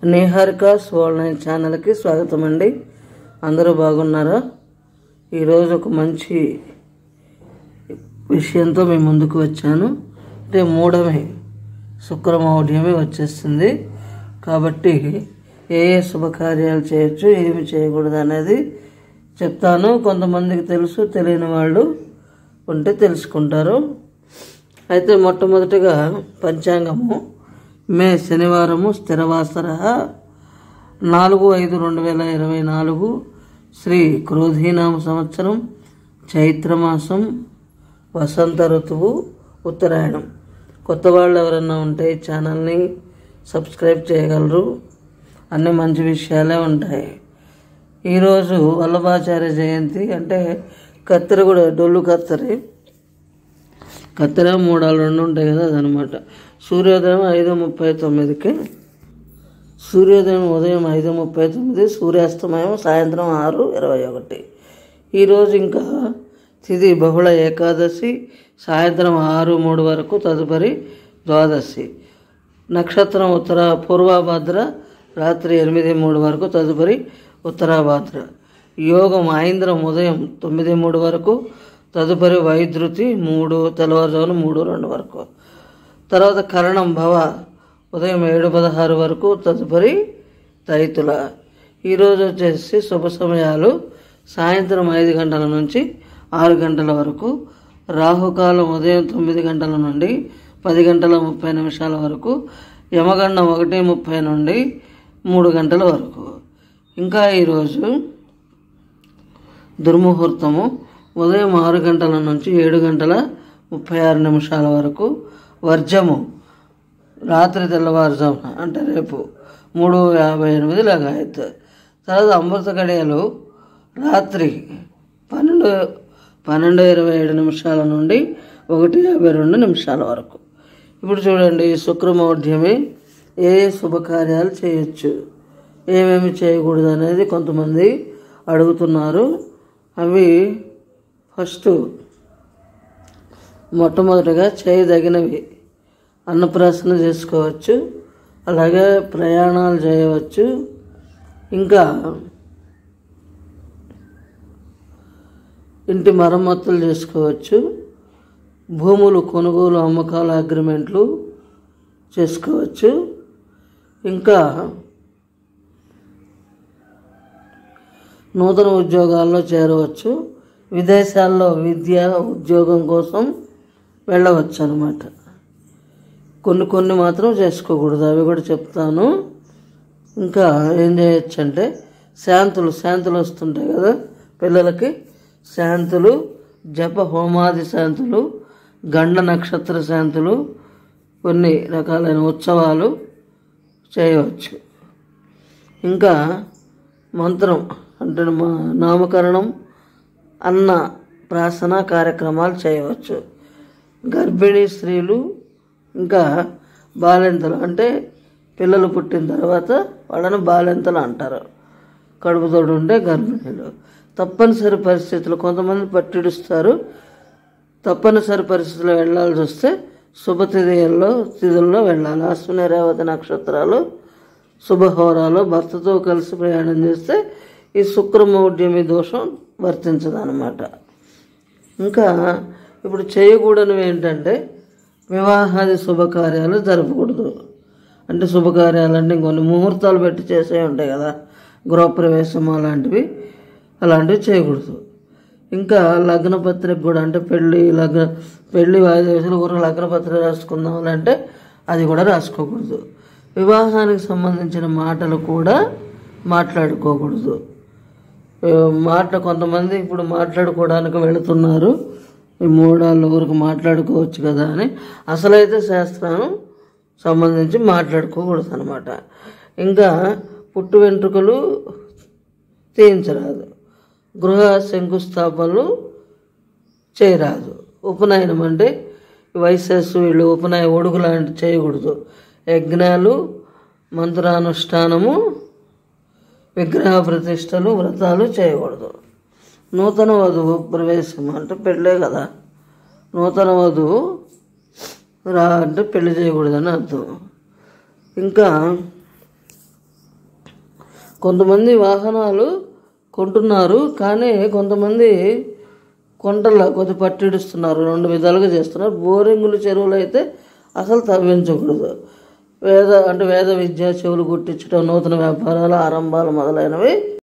నిహారికాస్ world ఛానల్కి స్వాగతం అండి. అందరూ బాగున్నారా? ఈరోజు ఒక మంచి విషయంతో మేము ముందుకు వచ్చాను. అంటే మూఢమే శుక్రమౌఢ్యమే వచ్చేస్తుంది కాబట్టి ఏ శుభకార్యాలు చేయొచ్చు, ఏమి చేయకూడదు అనేది చెప్తాను. కొంతమందికి తెలుసు, తెలియని వాళ్ళు ఉంటే తెలుసుకుంటారు. అయితే మొట్టమొదటిగా పంచాంగము మే శనివారము స్థిరవాసర 4/5/2024 శ్రీ క్రోధీనామ సంవత్సరం చైత్రమాసం వసంత ఋతువు ఉత్తరాయణం. కొత్త వాళ్ళు ఎవరన్నా ఉంటే ఈ ఛానల్ని సబ్స్క్రైబ్ చేయగలరు. అన్ని మంచి విషయాలే ఉంటాయి. ఈరోజు వల్లభాచార్య జయంతి. అంటే కత్తెర కూడా డొల్లు కత్తెర 3 ఉంటాయి కదా, అదనమాట. సూర్యోదయం 5:39కి, సూర్యోదయం ఉదయం 5:39, సూర్యాస్తమయం సాయంత్రం 6:21. ఈరోజు ఇంకా తిథి బహుళ ఏకాదశి సాయంత్రం 6:03 వరకు, తదుపరి ద్వాదశి. నక్షత్రం పూర్వభద్ర రాత్రి 8:03 వరకు, తదుపరి ఉత్తరాభద్ర. యోగం ఐంద్రం ఉదయం 9:03 వరకు, తదుపరి వైద్యుతి తెల్లవారుజామున 3:02 వరకు. తర్వాత కరణం భవ ఉదయం 7:16 వరకు, తదుపరి తైతుల. ఈరోజు వచ్చేసి శుభ సమయాలు సాయంత్రం 5 గంటల నుంచి 6 గంటల వరకు, రాహుకాలం ఉదయం 9 గంటల నుండి 10:30 వరకు, యమగండం 1:30 నుండి 3 గంటల వరకు. ఇంకా ఈరోజు దుర్ముహూర్తము ఉదయం 6 గంటల నుంచి 7:36 వరకు, వర్జము రాత్రి తెల్లవారుజామున అంటే రేపు 3:58 లగాయత్. తర్వాత అమృత గడియలు రాత్రి 12:27 నుండి 1:52 వరకు. ఇప్పుడు చూడండి, శుక్రమౌఢ్యమే ఏ శుభకార్యాలు చేయొచ్చు, ఏమేమి చేయకూడదు అనేది కొంతమంది అడుగుతున్నారు. అవి ఫస్ట్ మొట్టమొదటిగా చేయదగినవి అన్నప్రాసన చేసుకోవచ్చు, అలాగే ప్రయాణాలు చేయవచ్చు, ఇంకా ఇంటి మరమ్మతులు చేసుకోవచ్చు, భూములు కొనుగోలు అమ్మకాల అగ్రిమెంట్లు చేసుకోవచ్చు, ఇంకా నూతన ఉద్యోగాల్లో చేరవచ్చు, విదేశాల్లో విద్య ఉద్యోగం కోసం వెళ్ళవచ్చు అన్నమాట. కొన్ని మాత్రం చేసుకోకూడదు, అవి కూడా చెప్తాను. ఇంకా ఏం చేయొచ్చు అంటే శాంతులు వస్తుంటాయి కదా పిల్లలకి, శాంతులు, జప హోమాది శాంతులు, గండ నక్షత్ర శాంతులు, కొన్ని రకాలైన ఉత్సవాలు చేయవచ్చు. ఇంకా మంత్రం అంటే నామకరణం, అన్న ప్రాసన కార్యక్రమాలు చేయవచ్చు. గర్భిణీ స్త్రీలు ఇంకా బాలింతలు అంటే పిల్లలు పుట్టిన తర్వాత వాళ్ళని బాలింతలు అంటారు. కడుపుతోడు ఉండే గర్భిణీలు. తప్పనిసరి పరిస్థితులు కొంతమంది పట్టిడుస్తారు. తప్పనిసరి పరిస్థితుల్లో వెళ్ళాల్సి వస్తే తిథుల్లో వెళ్ళాలి. అశ్విని రేవతి నక్షత్రాలు శుభహోరాలు భర్తతో కలిసి ప్రయాణం చేస్తే ఈ శుక్రమౌఢ్యమి దోషం వర్తించదన్నమాట. ఇంకా ఇప్పుడు చేయకూడనివి ఏంటంటే వివాహాది శుభకార్యాలు జరపకూడదు. అంటే శుభకార్యాలంటే కొన్ని ముహూర్తాలు పెట్టి చేసే ఉంటాయి కదా, గృహప్రవేశం అలాంటివి చేయకూడదు. ఇంకా లగ్న పత్రిక కూడా అంటే పెళ్ళి వాయిదా వేసిన ఊరు లగ్న పత్రిక రాసుకుందాం అంటే అది కూడా రాసుకోకూడదు. వివాహానికి సంబంధించిన మాటలు కూడా మాట్లాడుకోకూడదు. కొంతమంది ఇప్పుడు మాట్లాడుకోవడానికి వెళుతున్నారు, ఈ మూడాళ్ళ ఊరికి మాట్లాడుకోవచ్చు కదా అని. అసలైతే శాస్త్రం సంబంధించి మాట్లాడుకోకూడదు అనమాట. ఇంకా పుట్టు వెంట్రుకలు తీయించరాదు, గృహ శంకుస్థాపనలు చేయరాదు. ఉపనయనం అంటే వయస్సు వీళ్ళు ఉపనయన ఒడుగు లాంటివి చేయకూడదు. యజ్ఞాలు, మంత్రానుష్ఠానము, విగ్రహ ప్రతిష్టలు, వ్రతాలు చేయకూడదు. నూతన వధువు ప్రవేశం అంటే పెళ్ళే కదా, నూతన వధువు అంటే పెళ్లి చేయకూడదని అర్థం. ఇంకా కొంతమంది వాహనాలు కొంటున్నారు, కానీ కొంతమంది కొంటల కొద్ది పట్టిడుస్తున్నారు. 2 విధాలుగా చేస్తున్నారు. బోరింగులు, చెరువులు అయితే అసలు తవ్వించకూడదు. వేద విద్య, చెవులు గుట్టించడం, నూతన వ్యాపారాలు ఆరంభాలు మొదలైనవి